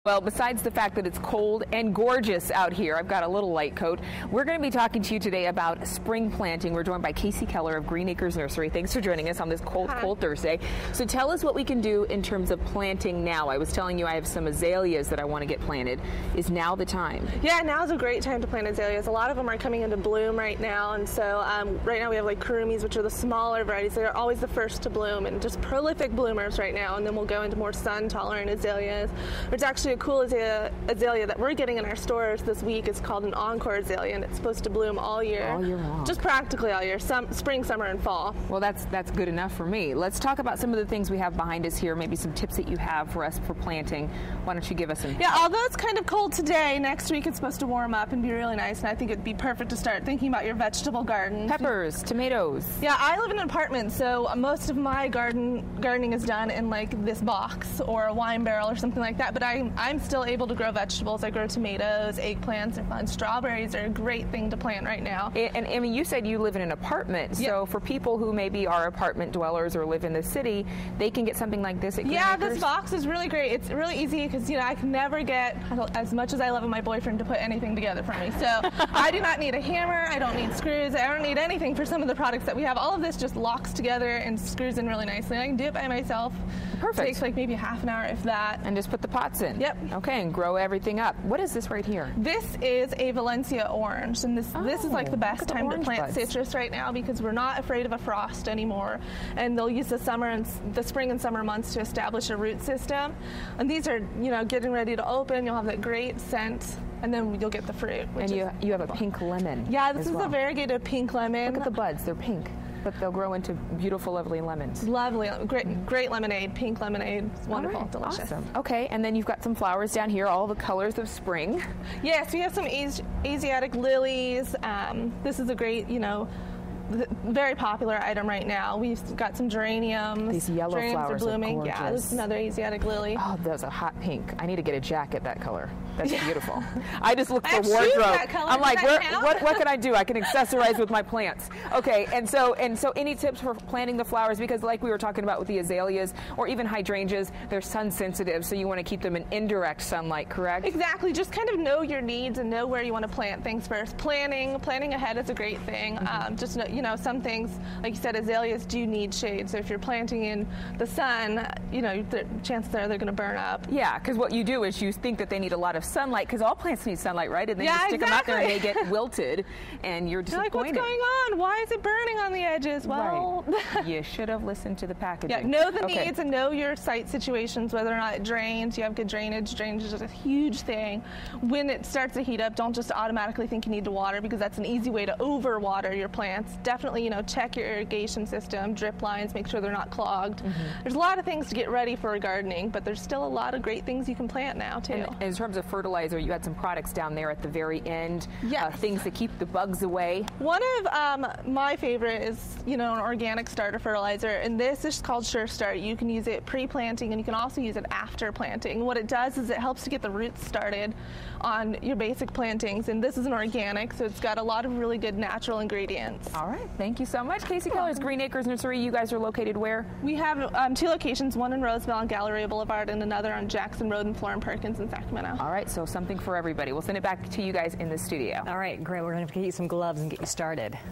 Well, besides the fact that it's cold and gorgeous out here, I've got a little light coat. We're going to be talking to you today about spring planting. We're joined by Kasie Kellar of Green Acres Nursery. Thanks for joining us on this cold Thursday. So tell us what we can do in terms of planting now. I was telling you I have some azaleas that I want to get planted. Is now the time? Yeah, now's a great time to plant azaleas. A lot of them are coming into bloom right now, and so right now we have like kurumis, which are the smaller varieties. They're always the first to bloom and just prolific bloomers right now, and then we'll go into more sun-tolerant azaleas. It's actually a cool azalea that we're getting in our stores this week. It's called an encore azalea, and it's supposed to bloom all year. All year long. Just practically all year, spring, summer, and fall. Well, that's good enough for me. Let's talk about some of the things we have behind us here, maybe some tips that you have for us for planting. Why don't you give us some? Yeah, although it's kind of cold today, next week it's supposed to warm up and be really nice, and I think it'd be perfect to start thinking about your vegetable garden. Peppers, tomatoes. Yeah, I live in an apartment, so most of my gardening is done in like this box or a wine barrel or something like that, but I'm still able to grow vegetables. I grow tomatoes, eggplants are fun. Strawberries are a great thing to plant right now. And I mean, you said you live in an apartment, so for people who maybe are apartment dwellers or live in the city, they can get something like this at Green Acres? This box is really great. It's really easy because, you know, I can never get, as much as I love my boyfriend, to put anything together for me. So I do not need a hammer, I don't need screws, I don't need anything for some of the products that we have. All of this just locks together and screws in really nicely. I can do it by myself. Perfect. It takes like maybe half an hour, if that. And just put the pots in. Yep. Okay, and grow everything up. What is this right here? This is a Valencia orange, and this is like the best time to plant citrus right now because we're not afraid of a frost anymore. And they'll use the spring and summer months to establish a root system. And these are, you know, getting ready to open. You'll have that great scent, and then you'll get the fruit. And you have a pink lemon. Yeah, this is a variegated pink lemon. Look at the buds; they're pink, but they'll grow into beautiful, lovely lemons. Lovely, great lemonade, pink lemonade. It's wonderful, delicious. Awesome. Okay, and then you've got some flowers down here, all the colors of spring. Yes, we have some Asiatic lilies. This is a great, you know, very popular item right now. We've got some geraniums. These yellow flowers are blooming. Are gorgeous. Yeah, this is another Asiatic lily. Oh, those are hot pink. I need to get a jacket that color. That's beautiful. I just look for I wardrobe. That color. I'm like, what can I do? I can accessorize with my plants. Okay, and so any tips for planting the flowers? Because like we were talking about with the azaleas or even hydrangeas, they're sun sensitive, so you want to keep them in indirect sunlight, correct? Exactly. Just kind of know your needs and know where you want to plant things first. Planning ahead is a great thing. Just know, you know, some things, like you said, azaleas do need shade. So if you're planting in the sun, you know, the chances are they're going to burn up. Yeah, because what you do is you think that they need a lot of sunlight, because all plants need sunlight, right? And then you stick them out there and they get wilted, and you're disappointed. You're like, what's going on? Why is it burning on the edges? Well, you should have listened to the packaging. Yeah, know the needs and know your site situations, whether or not it drains. You have good drainage. Drainage is a huge thing. When it starts to heat up, don't just automatically think you need to water, because that's an easy way to overwater your plants. Definitely, you know, check your irrigation system, drip lines, make sure they're not clogged. There's a lot of things to get ready for gardening, but there's still a lot of great things you can plant now too. And in terms of fertilizer, you had some products down there at the very end. Yes. Things that keep the bugs away. One of my favorite is, you know, an organic starter fertilizer, and this is called Sure Start. You can use it pre-planting, and you can also use it after planting. What it does is it helps to get the roots started on your basic plantings, and this is an organic, so it's got a lot of really good natural ingredients. All right, thank you so much. Kasie Kellar's Green Acres Nursery. You guys are located where? We have 2 locations, one in Roseville on Galleria Boulevard and another on Jackson Road and Florham Perkins in Sacramento. All right, so something for everybody. We'll send it back to you guys in the studio. All right, great. We're going to get you some gloves and get you started.